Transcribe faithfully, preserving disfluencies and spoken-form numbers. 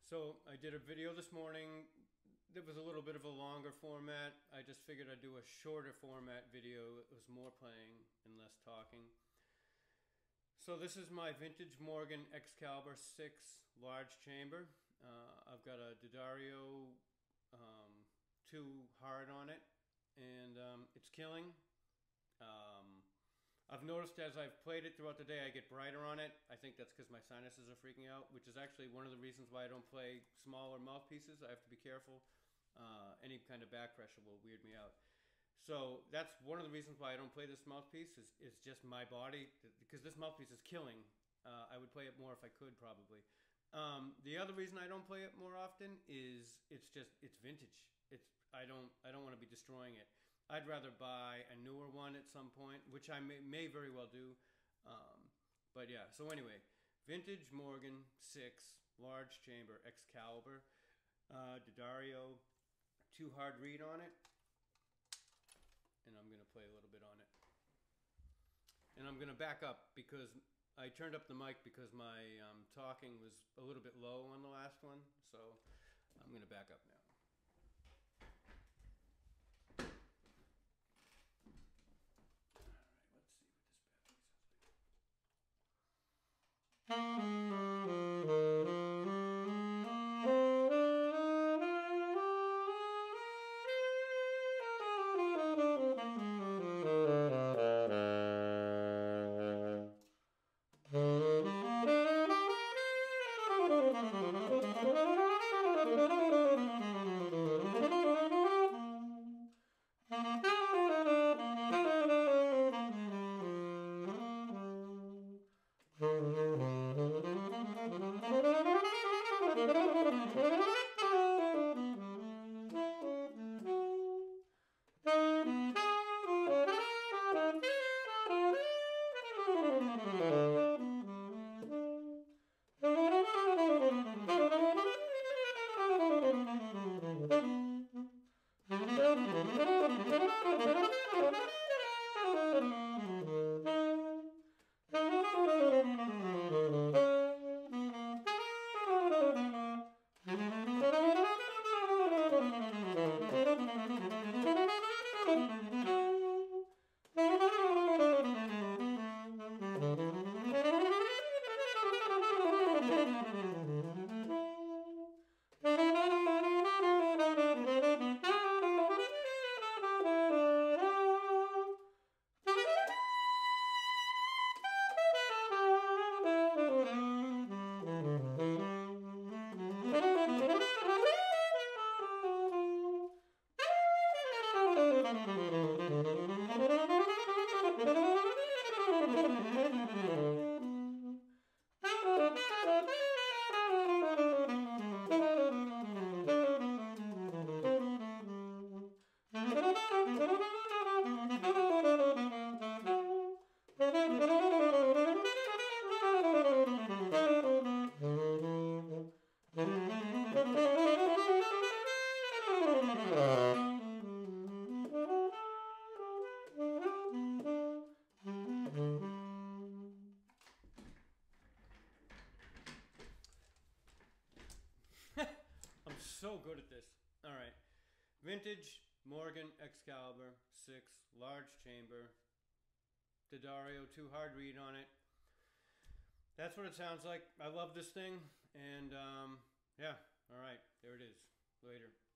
So I did a video this morning. It was a little bit of a longer format. I just figured I'd do a shorter format video. It was more playing and less talking. So this is my vintage Morgan Excalibur six large chamber. Uh, I've got a D'Addario um, two hard on it, and um, it's killing. Um, I've noticed as I've played it throughout the day, I get brighter on it. I think that's because my sinuses are freaking out, which is actually one of the reasons why I don't play smaller mouthpieces. I have to be careful. Uh, any kind of back pressure will weird me out. So that's one of the reasons why I don't play this mouthpiece is, is just my body, because this mouthpiece is killing. Uh, I would play it more if I could, probably. Um, the other reason I don't play it more often is it's just, it's vintage. It's I don't I don't want to be destroying it. I'd rather buy a newer one at some point, which I may, may very well do. Um, but yeah, so anyway, vintage Morgan six large chamber Excalibur, uh, D'Addario, two hard reed on it, and I'm gonna play a little bit on it. And I'm gonna back up because I turned up the mic because my um, talking was a little bit low on the last one, so I'm gonna back up now. I'm so good at this. All right. Vintage Morgan Excalibur six large chamber. D'Addario two hard reed on it. That's what it sounds like. I love this thing. And um, yeah. All right. There it is. Later.